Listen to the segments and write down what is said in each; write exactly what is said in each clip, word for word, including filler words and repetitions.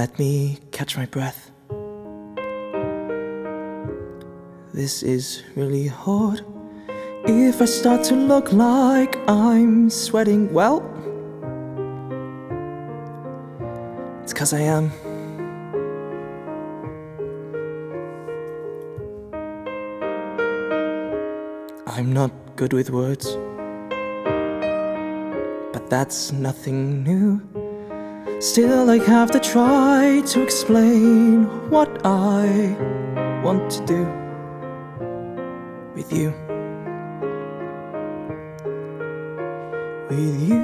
Let me catch my breath. This is really hard. If I start to look like I'm sweating, well, it's 'cause I am. I'm not good with words, but that's nothing new. Still, I have to try to explain what I want to do with you. With you.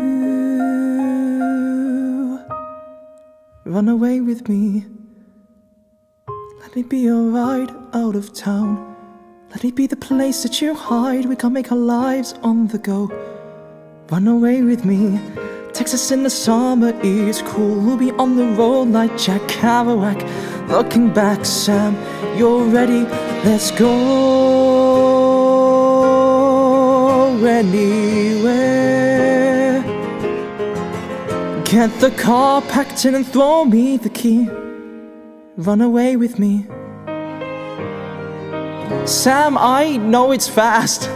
Run away with me. Let me be your ride out of town. Let me be the place that you hide. We can make our lives on the go. Run away with me. Texas in the summer is cool. We'll be on the road like Jack Kerouac. Looking back, Sam, you're ready. Let's go anywhere. Get the car packed in and throw me the key. Run away with me. Sam, I know it's fast.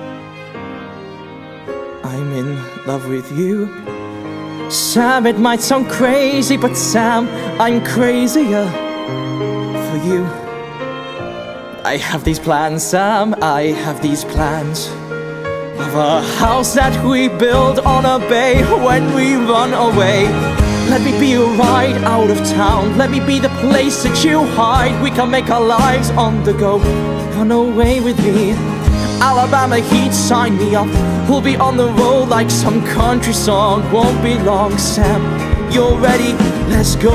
I'm in love with you. Sam, it might sound crazy, but Sam, I'm crazier for you. I have these plans, Sam, I have these plans of a house that we build on a bay when we run away. Let me be a ride out of town. Let me be the place that you hide. We can make our lives on the go. Run away with me. Alabama heat, sign me up. We'll be on the road like some country song. Won't be long, Sam, you're ready. Let's go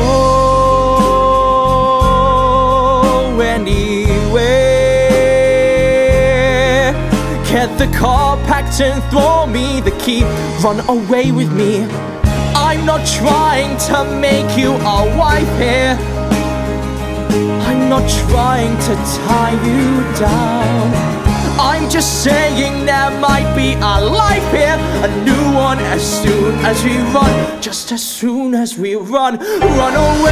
anywhere. Get the car packed and throw me the key. Run away with me. I'm not trying to make you a wife here. I'm not trying to tie you down. I'm just saying there might be a life here, a new one as soon as we run. Just as soon as we run, run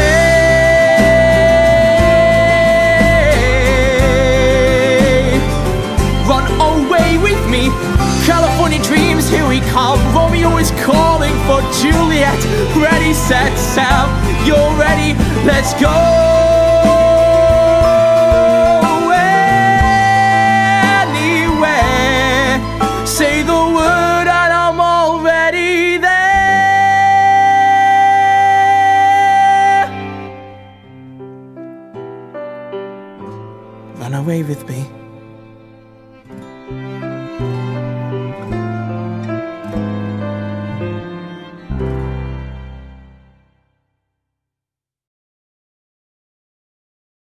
away. Run away with me. California dreams, here we come. Romeo is calling for Juliet. Ready, set, Sam, you're ready. Let's go anywhere. Say the word and I'm already there. Run away with me.